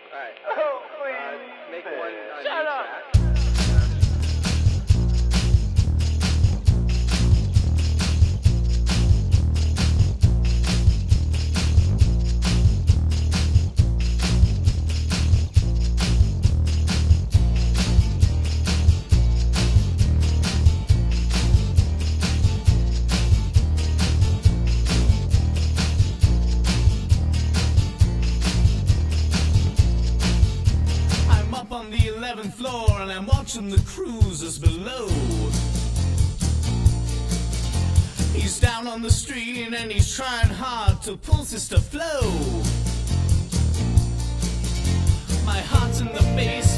Alright. Oh, please. Make one Shut new up. track. On the 11th floor and I'm watching the cruisers below. He's down on the street and he's trying hard to pull Sister Flo. My heart's in the bass